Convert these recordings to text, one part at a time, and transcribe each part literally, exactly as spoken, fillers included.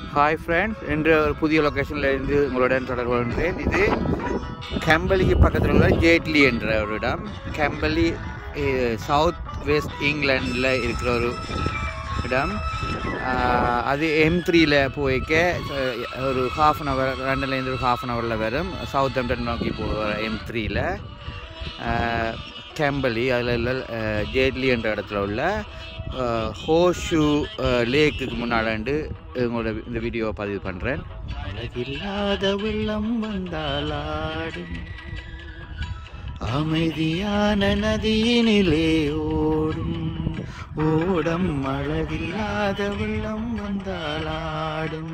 Hi friends, இன்று ஒரு புதிய லொகேஷன்ல இருந்து உங்களுடன் தொடர்பு கொள்கிறேன். இது கேம்பலிக்கு பக்கத்தில் உள்ள ஜேட்லி என்ற ஒரு இடம். கேம்பலி சவுத் வெஸ்ட் இங்கிலாண்டில் இருக்கிற ஒரு இடம். அது எம் த்ரீல போய்க்க ஒரு ஹாஃப் அன் ஹவர் லண்டன்லேருந்து ஒரு ஹாஃப் அன் ஹவரில் வரும். சவுத் ஹாம்ப்டன் நோக்கி போகிற எம் த்ரீல கேம்பலி அதில் ஜேட்லி என்ற இடத்துல உள்ள ஹோர்ஷூ லேக்குக்கு முன்னாடி உங்களோட இந்த வீடியோவை பதிவு பண்ணுறேன். அழகில்லாத வெள்ளம் வந்தாலாடும் அமைதியான நதியினிலே ஓடும் ஓடம் அழகில்லாத வெள்ளம் வந்தாலாடும்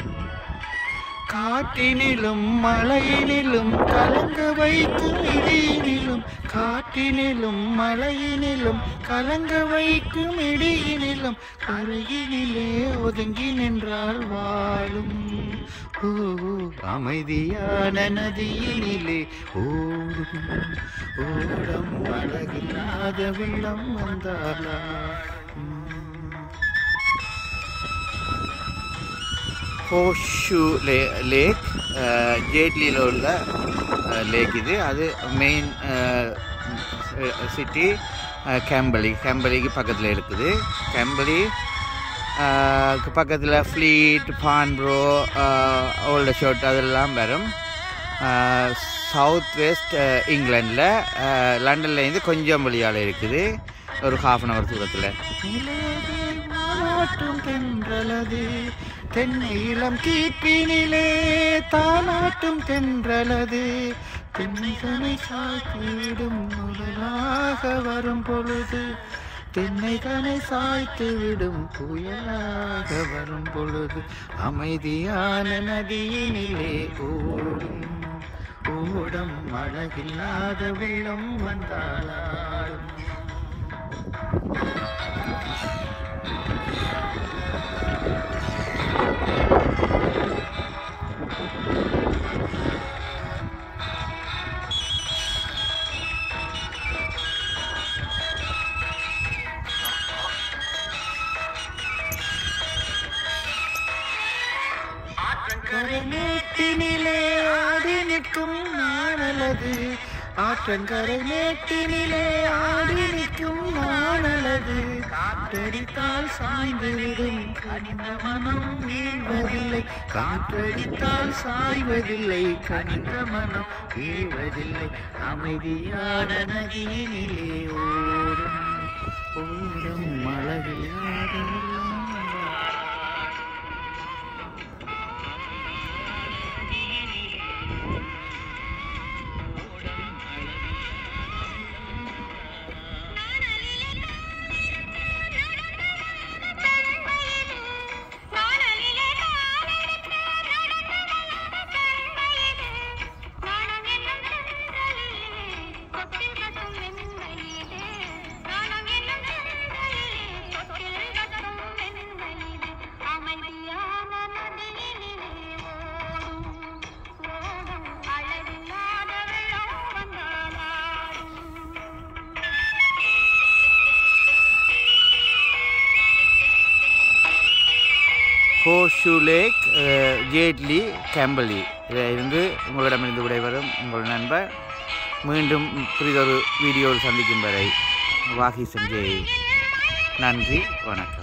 காட்டினிலும் மலையினிலும் கலங்க வைக்கும் இடியினிலும் காட்டினிலும் மலையினிலும் கலங்க வைக்கும் இடியினிலும் கரையினிலே ஒதுங்கி நின்றால் வாழும் ஓ அமைதியான நதியினிலே ஓடும் ஓடம் அழகில்லாத வெள்ளம் வந்தாலா. ஹோர்ஷூ லே லேக் ஜேட்லியில் உள்ள லேக் இது. அது மெயின் சிட்டி கேம்பலி கேம்பலிக்கு பக்கத்தில் இருக்குது. கேம்பலி பக்கத்தில் ஃப்ளீட் பான்ப்ரோ ஓல்டர் ஷோட் அதெல்லாம் வரும். சவுத் வெஸ்ட் இங்கிலாண்டில் லண்டன்லேருந்து கொஞ்சம் வழியால் இருக்குது, ஒரு ஹாஃப் அன் ஹவர் தூரத்தில். தென்றலது தென்னை இளம் கீப்பினிலே தாலாட்டும் தென்றலது தென்னைகளை சாய்த்துவிடும் முதலாக வரும் பொழுது தென்னைகளை சாய்த்து விடும் புயலாக வரும் பொழுது அமைதியான நதியினிலே ஓடும் ஓடம் அழகில்லாத வெள்ளம் வந்தாலாடும். மேட்டினிலே ஆடி நிற்கும் நானலது ஆற்றங்கரை மேட்டினிலே ஆடி நிற்கும் நானலது காற்றடித்தால் சாய்ந்து விடும் கனிந்த மனம் வீழ்வதில்லை காற்றடித்தால் சாய்வதில்லை கனிந்த மனம் வீழ்வதில்லை அமைதியான நதியினிலே ஓடும் ஓடும் அழகில்லாத ஹோர்ஷூ லேக் ஜேட்லி கேம்பலி. இதில் இருந்து உங்களிடமிருந்து விடைபெறும் உங்கள் நண்பர். மீண்டும் புதிதொரு வீடியோவில் சந்திக்கும் வரை வாகீசன் ஜெய். நன்றி, வணக்கம்.